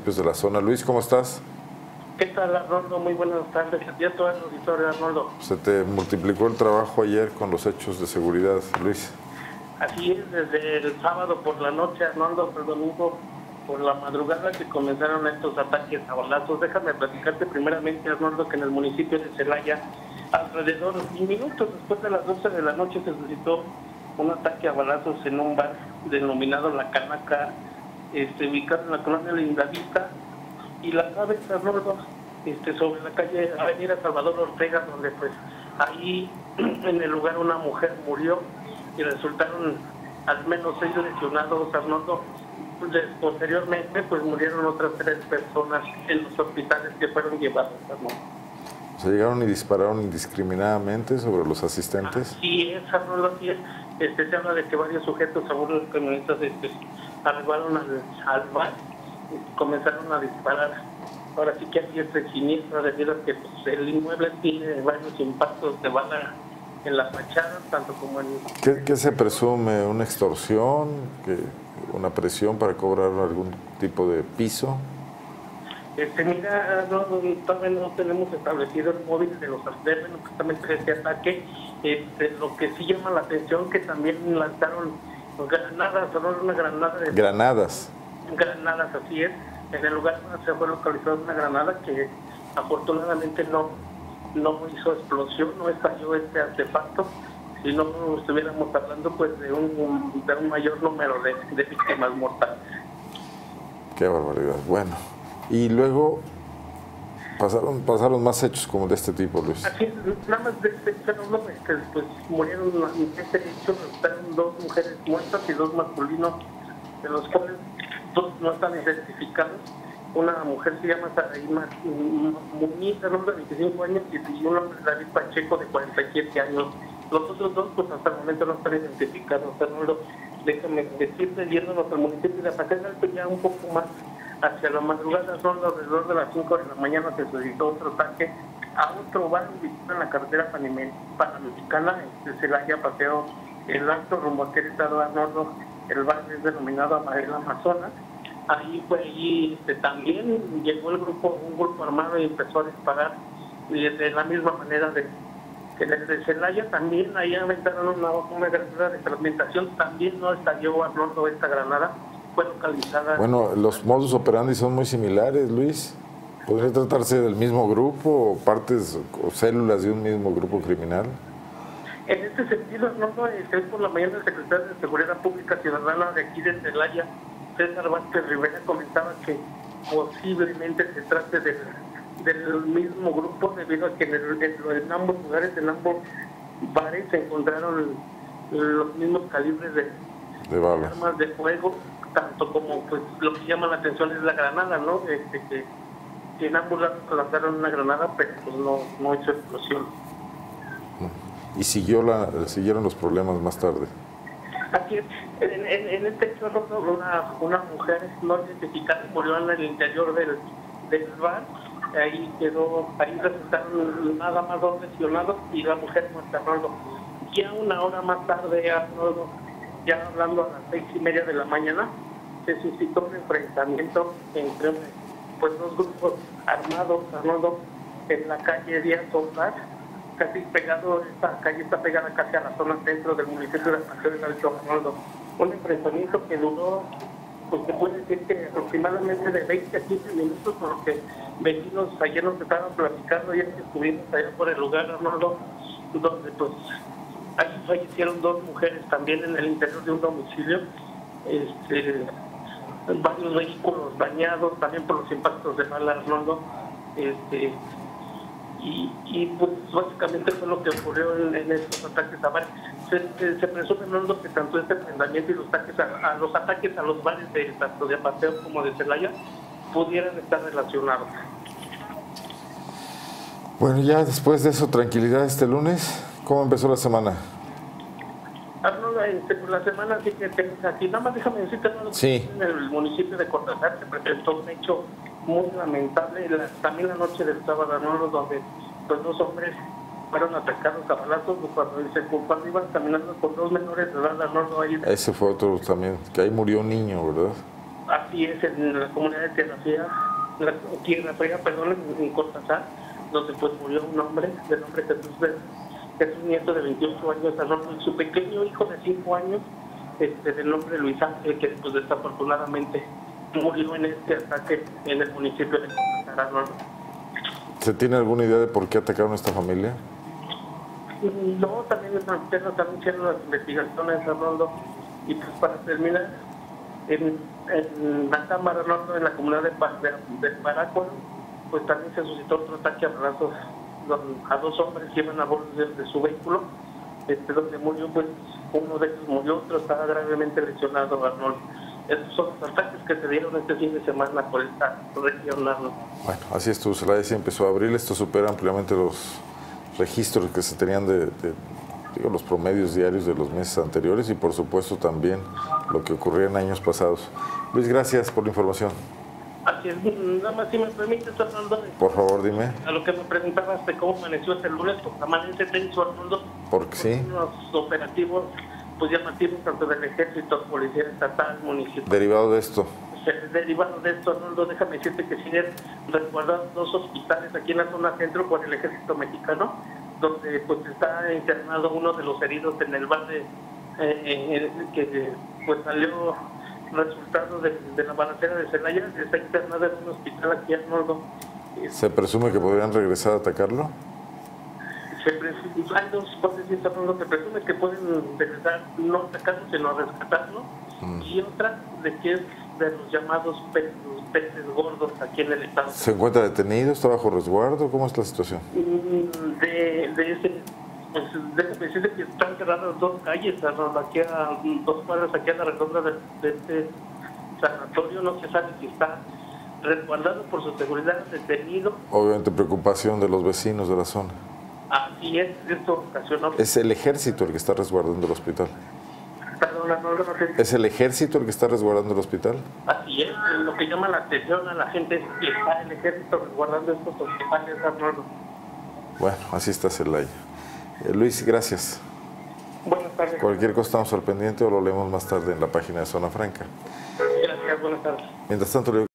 municipios de la zona. Luis, ¿cómo estás? ¿Qué tal, Arnoldo? Muy buenas tardes. A ti a todo el auditorio, Arnoldo. Se te multiplicó el trabajo ayer con los hechos de seguridad, Luis. Así es, desde el sábado por la noche, Arnoldo, el domingo por la madrugada que comenzaron estos ataques a balazos. Déjame platicarte primeramente, Arnoldo, que en el municipio de Celaya, alrededor de minutos después de las 12 de la noche, se suscitó un ataque a balazos en un bar denominado La Canaca, ubicado en la colonia Lindavista, y las aves, Arnoldo, sobre la calle Avenida Salvador Ortega, donde pues ahí en el lugar una mujer murió y resultaron al menos 6 lesionados, Arnoldo. Posteriormente pues murieron otras 3 personas en los hospitales que fueron llevados, Arnoldo. ¿Se llegaron y dispararon indiscriminadamente sobre los asistentes? Sí, es, Arnoldo, así es. Se habla de que varios sujetos a bordo de camionetas arribaron al bar y comenzaron a disparar. Ahora sí que aquí es siniestra debido a que pues, el inmueble tiene varios impactos de bala en la fachada, tanto como en... ¿Qué se presume? ¿Una extorsión? ¿Una presión para cobrar algún tipo de piso? Mira, todavía no tenemos establecido el móvil de los asesinos, justamente de este ataque. Lo que sí llama la atención que también lanzaron granadas, una granada de... ¿Granadas? Granadas, así es. En el lugar donde se fue localizada una granada que afortunadamente no hizo explosión, no estalló este artefacto, si no estuviéramos hablando pues de un mayor número de víctimas mortales. Qué barbaridad. Bueno, y luego pasaron más hechos como de este tipo, Luis. Así es, nada más de este fenómeno, pues murieron en este hecho, resultaron 2 mujeres muertas y 2 masculinos, de los cuales 2 no están identificados. Una mujer se llama Saraí Muniz, de 25 años, y un hombre, David Pacheco, de 47 años. Los otros 2, pues hasta el momento no están identificados. Arnoldo, déjame decirte, yéndonos al municipio de Paseo Alto, ya un poco más hacia la madrugada, son alrededor de las 5 de la mañana, se suscitó otro ataque a otro bar ubicado en la carretera Panamericana, en Celaya, Paseo El Alto, rumbo a Querétaro, Arnoldo. El bar es denominado Amarela Amazonas. Ahí también llegó un grupo armado y empezó a disparar, y de la misma manera que desde Celaya también ahí aventaron una granada de fragmentación, también no estalló, Arnoldo, esta granada, fue localizada. Bueno, los modus operandi son muy similares, Luis. ¿Podría tratarse del mismo grupo o partes o células de un mismo grupo criminal? En este sentido, Arnoldo, por la mañana el secretario de Seguridad Pública Ciudadana de aquí de Celaya, César Vázquez Rivera, comentaba que posiblemente se trate del mismo grupo, debido a que en ambos lugares, en ambos bares, se encontraron los mismos calibres de armas de fuego, tanto como pues lo que llama la atención es la granada, ¿no? Que en ambos lados lanzaron una granada, pero pues no hizo explosión. Y siguieron los problemas más tarde. Aquí, en este hecho, una mujer no identificada murió en el interior del bar. Ahí resultaron nada más 2 lesionados y la mujer muerta, Arnoldo. Ya una hora más tarde, Arnoldo, ya hablando a las 6:30 de la mañana, se suscitó un enfrentamiento entre pues 2 grupos armados, Arnoldo, en la calle Díaz Ordaz, casi pegado. Esta calle está pegada casi a la zona centro del municipio de Paseo del Alto, Arnoldo. Un enfrentamiento que duró, pues se puede decir que aproximadamente de 20 a 15 minutos, porque vecinos ayer nos estaban platicando, y estuvimos allá por el lugar, Arnoldo, donde pues ahí fallecieron 2 mujeres también en el interior de un domicilio, varios vehículos dañados también por los impactos de bala, Arnoldo. Y pues básicamente fue lo que ocurrió en estos ataques a bares. Se presume, Arnoldo, que tanto este enfrentamiento y los ataques a los bares tanto de Paseo como de Celaya pudieran estar relacionados. Bueno, ya después de eso, tranquilidad este lunes. ¿Cómo empezó la semana? Arnoldo, la semana sí que tenemos aquí. Nada más déjame decirte, Arnoldo, sí. En el municipio de Cortázar se presentó un hecho muy lamentable, también la noche del sábado, Arnoldo, donde pues 2 hombres fueron atacados a balazos cuando iban caminando con 2 menores de edad, Arnoldo. Ahí. Ese fue otro también, que ahí murió un niño, ¿verdad? Así es, en la comunidad de Tierra Fría, perdón, en Cortázar, donde pues murió un hombre, de nombre Jesús Nieto, de 28 años, y su pequeño hijo de 5 años, del nombre Luis Ángel, que pues desafortunadamente murió en este ataque en el municipio de Cortázar, ¿no? ¿Se tiene alguna idea de por qué atacaron a esta familia? No, también hicieron las investigaciones, Arnoldo, y pues para terminar, en la Cámara, ¿no?, en la comunidad de Parácuaro, pues también se suscitó otro ataque a balazos a 2 hombres que iban a bordo de su vehículo, donde murió, pues uno de ellos murió, otro estaba gravemente lesionado, Arnoldo. Estos son los ataques que se dieron este fin de semana por esta región, Arnoldo. Bueno, así estuvo, Celaya se empezó a abrir, esto supera ampliamente los registros que se tenían de los promedios diarios de los meses anteriores y por supuesto también lo que ocurría en años pasados. Luis, gracias por la información. Así es, nada más si me permite, Arnoldo. Por favor, dime. A lo que me preguntabas de cómo amaneció este lunes, pues amanece tenso, Arnoldo. Porque sí. Unos operativos pues llamativos tanto del Ejército, Policía Estatal, Municipal. Derivado de esto. Derivado de esto, Arnoldo, déjame decirte que siguen resguardados 2 hospitales aquí en la zona centro por el Ejército Mexicano, donde pues está internado uno de los heridos en el bar que pues salió resultado de la balacera de Celaya, está internado en un hospital aquí, Arnoldo. ¿Se presume que podrían regresar a atacarlo? Hay 2 hipótesis, Arnoldo, se presume que pueden regresar, no atacarlo, sino rescatarlo, y otra de que es de los llamados peces gordos aquí en el estado. ¿Se encuentra detenido? ¿Está bajo resguardo? ¿Cómo es la situación? De ese, pues déjame decirte que están cerradas 2 calles, aquí a 2 cuadras aquí a la redonda de este sanatorio. No se sabe si está resguardado por su seguridad, detenido. Obviamente preocupación de los vecinos de la zona. Así es, esto ocasionó. ¿Es el ejército el que está resguardando el hospital? Perdón, no sé. ¿Es el ejército el que está resguardando el hospital? Así es, lo que llama la atención a la gente es que está el ejército resguardando estos hospitales, Arnoldo. Bueno, así está Celaya. Luis, gracias. Buenas tardes. Cualquier cosa estamos al pendiente o lo leemos más tarde en la página de Zona Franca. Gracias, buenas tardes. Mientras tanto, le